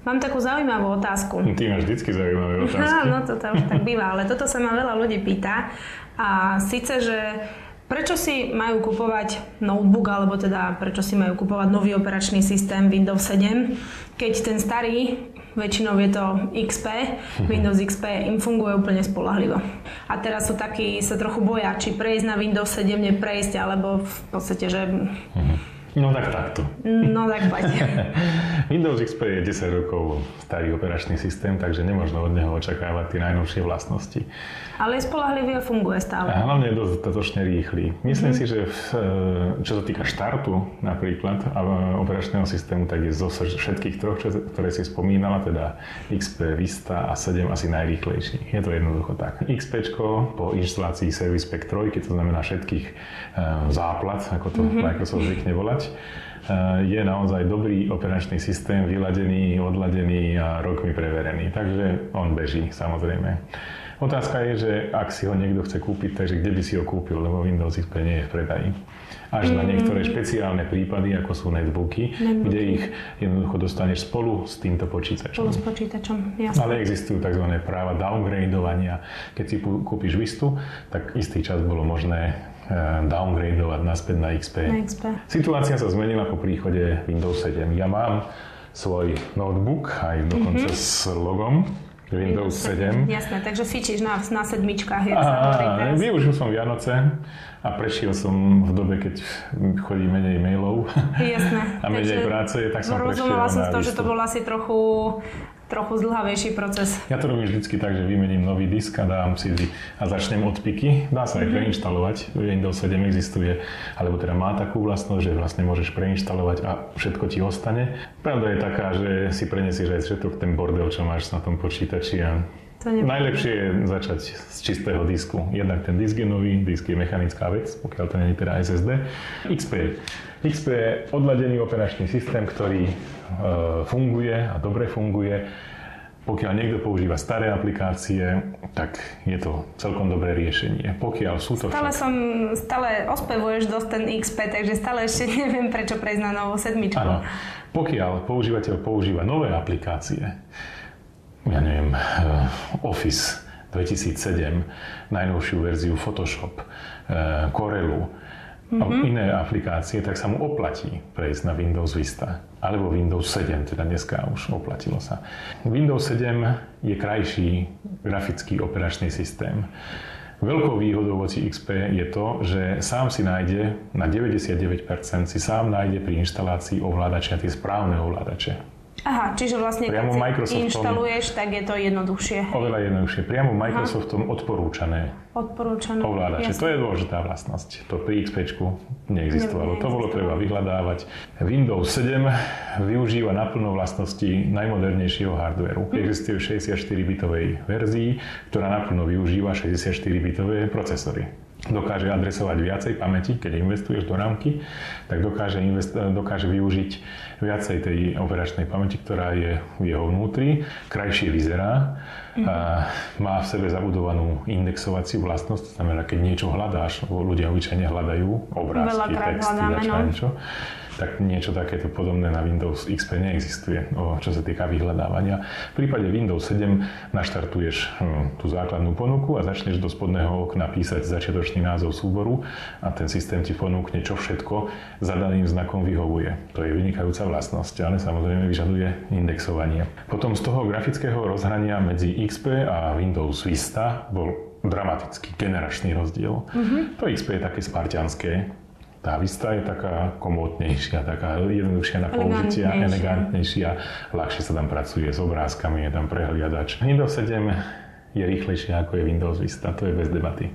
Mám takú zaujímavú otázku. Ty máš vždycky zaujímavé otázky. No to už tak býva, ale toto sa ma veľa ľudí pýta. A síce, že prečo si majú kupovať notebook, alebo teda prečo si majú kupovať nový operačný systém Windows 7, keď ten starý, väčšinou je to XP, Windows XP, im funguje úplne spoľahlivo. A teraz sú takí, sa trochu boja, či prejsť na Windows 7, neprejsť, alebo v podstate, že... No tak takto. No tak poď. Windows XP je 10 rokov starý operačný systém, takže nemožno od neho očakávať tie najnovšie vlastnosti. Ale je spoľahlivý a funguje stále. A hlavne je dostatočne rýchly. Myslím si, že čo sa týka štartu napríklad operačného systému, tak je zo všetkých troch, ktoré si spomínala, teda XP, Vista a 7 asi najrýchlejší. Je to jednoducho tak. XPčko po inštalácii Service Pack 3, to znamená všetkých záplat, ako to Microsoft zvykne volať, je naozaj dobrý operačný systém, vyladený, odladený a rokmi preverený. Takže on beží, samozrejme. Otázka je, že ak si ho niekto chce kúpiť, takže kde by si ho kúpil, lebo Windows XP nie je v predaji. Až na niektoré špeciálne prípady, ako sú netbooky, kde ich jednoducho dostaneš spolu s týmto počítačom. Spolu s počítačom, jasne. Ale existujú tzv. Práva downgradovania. Keď si kúpiš Vistu, tak istý čas bolo možné downgradovať naspäť na XP. Situácia sa zmenila po príchode Windows 7. Ja mám svoj notebook, aj dokonca s logom Windows 7. Jasné, takže fičíš na sedmičkách. Využil som Vianoce a prešiel som v dobe, keď chodí menej mailov. Jasné. A menej práce, tak som prešiel na Rozumela som to, Vistu. že to bol asi trochu zdĺhavejší proces. Ja to robím vždycky tak, že vymením nový disk a dám si a začnem od piky. Dá sa aj preinštalovať. Windows 7 existuje, alebo teda má takú vlastnosť, že vlastne môžeš preinštalovať a všetko ti ostane. Pravda je taká, že si prenesieš aj všetok ten bordel, čo máš na tom počítači a najlepšie je začať z čistého disku. Jednak ten disk je nový, disk je mechanická vec, pokiaľ to nie je teda SSD. XP je odladený operačný systém, ktorý funguje a dobre funguje. Pokiaľ niekto používa staré aplikácie, tak je to celkom dobré riešenie. Pokiaľ sú to Stále ospevuješ dosť ten XP, takže stále ešte neviem, prečo prejsť na novú sedmičku. Áno. Pokiaľ používateľ používa nové aplikácie, ja neviem, Office 2007, najnovšiu verziu Photoshop, Corelu, a iné aplikácie, tak sa mu oplatí prejsť na Windows Vista. Alebo Windows 7, teda dneska už oplatilo sa. Windows 7 je krajší grafický operačný systém. Veľkou výhodou voči XP je to, že sám si nájde, na 99% si sám nájde pri inštalácii ovládače, tie správne ovládače. Aha, čiže vlastne priamo keď si inštaluješ, tak je to jednoduchšie. Oveľa jednoduchšie. Priamo Microsoftom odporúčané ovládače. Jasne. To je dôležitá vlastnosť. To pri XPčku neexistovalo. To bolo treba vyhľadávať. Windows 7 využíva naplno vlastnosti najmodernejšieho hardvéru. Existuje v 64-bitovej verzii, ktorá naplno využíva 64-bitové procesory. Dokáže adresovať viacej pamäti, keď investuješ do rámky, tak dokáže využiť viacej tej operačnej pamäti, ktorá je v jeho vnútri, krajšie vyzerá, a má v sebe zabudovanú indexovaciu vlastnosť, to znamená, keď niečo hľadáš, ľudia obyčajne hľadajú obrázky, texty a niečo, tak niečo takéto podobné na Windows XP neexistuje, čo sa týka vyhľadávania. V prípade Windows 7 naštartuješ tú základnú ponuku a začneš do spodného okna písať začiatočný názov súboru a ten systém ti ponúkne, čo všetko za daným znakom vyhovuje. To je vynikajúca vlastnosť, ale samozrejme vyžaduje indexovanie. Potom z toho grafického rozhrania medzi XP a Windows Vista bol dramatický generačný rozdiel. To XP je také spartianské. Tá Vista je taká komódnejšia, taká jednoduchšia na použitie, elegantnejšia, ľahšie sa tam pracuje s obrázkami, je tam prehliadač. Windows 7 je rýchlejšie ako je Windows Vista, to je bez debaty.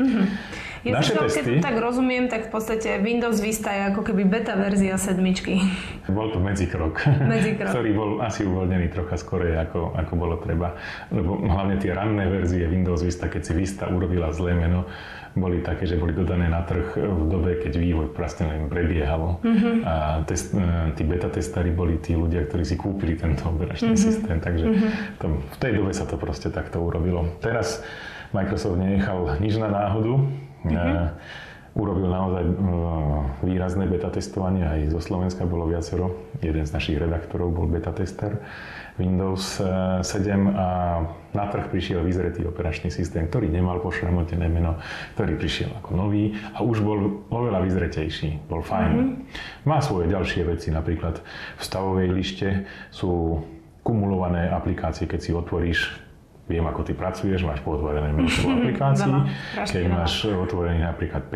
Ja keď to tak rozumiem, tak v podstate Windows Vista je ako keby beta verzia sedmičky. Bol to medzikrok, ktorý bol asi uvoľnený trocha skorej, ako bolo treba. Lebo hlavne tie ranné verzie Windows Vista, keď si Vista urobila zlé meno, boli také, že boli dodané na trh v dobe, keď vývoj proste len prebiehalo. A tí beta testári boli tí ľudia, ktorí si kúpili tento operačný systém. Takže v tej dobe sa to proste takto urobilo. Teraz Microsoft nenechal nič na náhodu. urobil naozaj výrazné beta testovanie, aj zo Slovenska bolo viacero. Jeden z našich redaktorov bol beta tester Windows 7 a na trh prišiel vyzretý operačný systém, ktorý nemal pošramotené meno, ktorý prišiel ako nový a už bol oveľa vyzretejší, bol fajn. Má svoje ďalšie veci, napríklad v stavovej lište sú kumulované aplikácie, keď si otvoríš. Viem, ako ty pracuješ, máš pootvorené množstvo aplikácií. Keď máš otvorených napríklad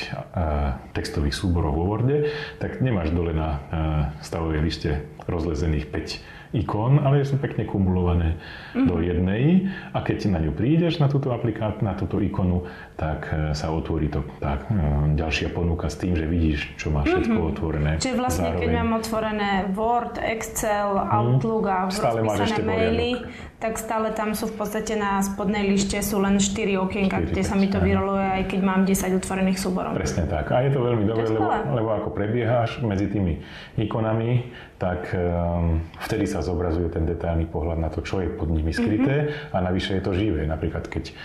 5 textových súborov vo Worde, tak nemáš dole na stavovej lište rozlezených 5 ikón, ale sú pekne kumulované do jednej. A keď na ňu prídeš, na túto na túto ikonu, tak sa otvorí to tak, ďalšia ponuka s tým, že vidíš, čo máš všetko otvorené. Čiže vlastne, keď mám otvorené Word, Excel, Outlook a rozpísané maily, tak stále tam sú v podstate na spodnej lište sú len 4 okienka, kde sa mi to vyroluje, aj keď mám 10 otvorených súborov. Presne tak. A je to veľmi dobré, lebo ako prebieháš medzi tými ikonami, tak vtedy sa zobrazuje ten detailný pohľad na to, čo je pod nimi skryté a navyše je to živé. Napríklad, keď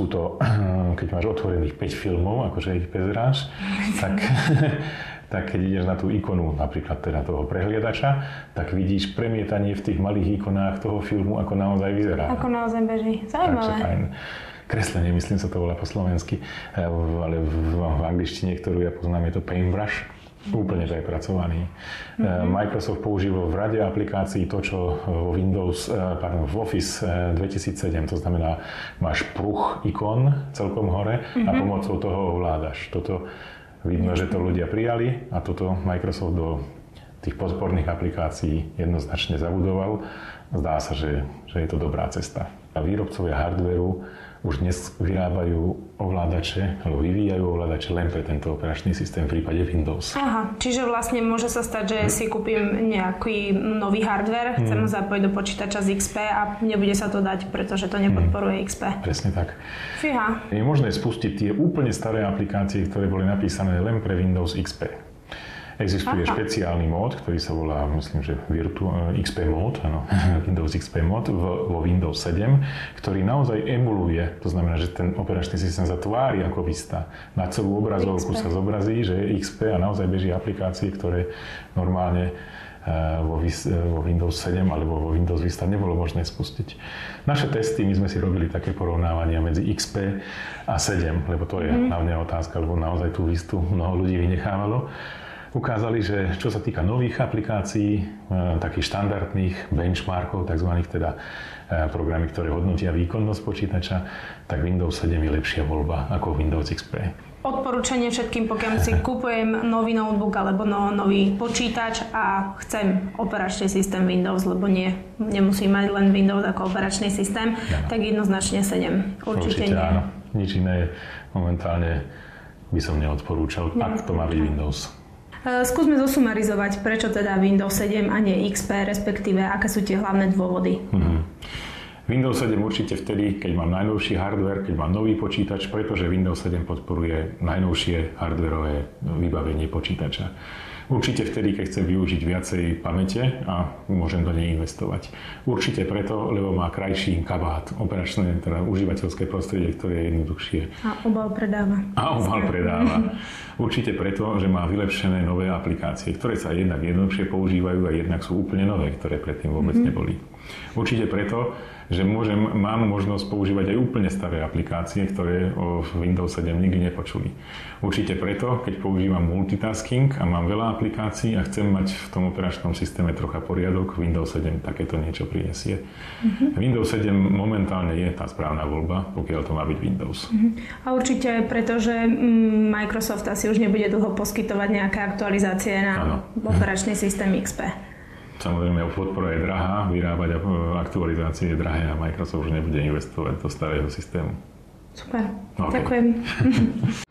máš otvorených 5 filmov, akože ich bezeráš, tak keď ideš na tú ikonu, napríklad teda toho prehliadača, tak vidíš premietanie v tých malých ikonách toho filmu, ako naozaj vyzerá. Ako naozaj beží. Zaujímavé. Kreslenie, myslím sa to volá po slovensky, ale v angličtine, ktorú ja poznám, je to Paintbrush. Úplne prepracovaný. Microsoft používal v rade aplikácií to, čo v Office 2007, to znamená, máš pruh ikon celkom hore a pomocou toho ovládaš. Toto vidno, že to ľudia prijali a toto Microsoft do tých podporných aplikácií jednoznačne zabudoval. Zdá sa, že je to dobrá cesta. A výrobcovia hardvéru už dnes vyrábajú ovládače, alebo vyvíjajú ovládače len pre tento operačný systém v prípade Windows. Aha, čiže vlastne môže sa stať, že si kúpim nejaký nový hardware, chcem ho zapojiť do počítača z XP a nebude sa to dať, pretože to nepodporuje XP. Presne tak. Fíha. Je možné spustiť tie úplne staré aplikácie, ktoré boli napísané len pre Windows XP. Existuje špeciálny mód, ktorý sa volá, myslím, že XP mód, áno, Windows XP mód vo Windows 7, ktorý naozaj emuluje, to znamená, že ten operačný systém sa tvári ako Vista. Na celú obrazovku sa zobrazí, že je XP a naozaj beží aplikácie, ktoré normálne vo Windows 7 alebo vo Windows Vista nebolo možné spustiť. Naše testy, my sme si robili také porovnávania medzi XP a 7, lebo to je hlavne otázka, lebo naozaj tú Vistu mnoho ľudí vynechávalo. Ukázali, že čo sa týka nových aplikácií, takých štandardných benchmarkov, takzvaných teda programy, ktoré hodnotia výkonnosť počítača, tak Windows 7 je lepšia voľba ako Windows XP. Odporúčanie všetkým, pokiaľ si kúpujem nový notebook alebo nový počítač a chcem operačný systém Windows, lebo nemusím mať len Windows ako operačný systém, tak jednoznačne 7. Určite nie. Áno. Nič iné momentálne by som neodporúčal, ak to má byť Windows. Skúsme zosumarizovať, prečo teda Windows 7 a nie XP, respektíve aké sú tie hlavné dôvody. Windows 7 určite vtedy, keď mám najnovší hardware, keď mám nový počítač, pretože Windows 7 podporuje najnovšie hardwareové vybavenie počítača. Určite vtedy, keď chcem využiť viacej pamäte a môžem do nej investovať. Určite preto, lebo má krajší kabát, operačné, teda užívateľské prostredie, ktoré je jednoduchšie. A obal predáva. Určite preto, že má vylepšené nové aplikácie, ktoré sa jednak jednoduchšie používajú a jednak sú úplne nové, ktoré predtým vôbec neboli. Určite preto, že mám možnosť používať aj úplne staré aplikácie, ktoré o Windows 7 nikdy nepočuli. Určite preto, keď používam multitasking a mám veľa aplikácií a chcem mať v tom operačnom systéme trocha poriadok, Windows 7 takéto niečo prinesie. Windows 7 momentálne je tá správna voľba, pokiaľ to má byť Windows. A určite preto, že Microsoft asi už nebude dlho poskytovať nejaké aktualizácie na operačný systém XP. Samozrejme, podpora je drahá, vyrábať aktualizácie je drahé a Microsoft už nebude investovať do starého systému. Super, ďakujem.